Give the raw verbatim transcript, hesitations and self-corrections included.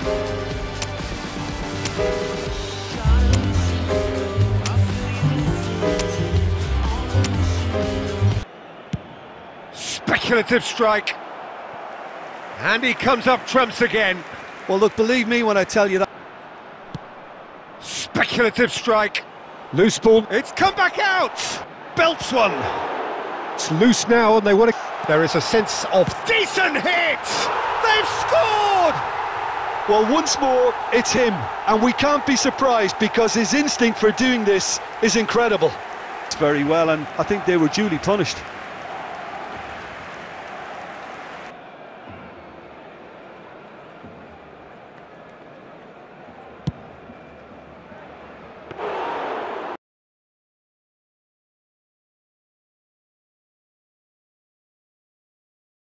Speculative strike. And he comes up trumps again. Well, look, believe me when I tell you that. Speculative strike. Loose ball. It's come back out. Belts one. It's loose now and they want to... There is a sense of decent hit. They've scored. Well, once more, it's him. And we can't be surprised because his instinct for doing this is incredible. It's very well, and I think they were duly punished.